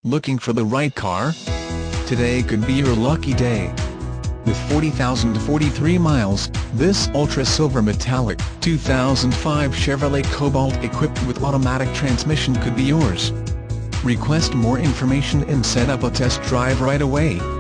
Looking for the right car? Today could be your lucky day. With 40,000 to 43 miles, this ultra-silver metallic 2005 Chevrolet Cobalt equipped with automatic transmission could be yours. Request more information and set up a test drive right away.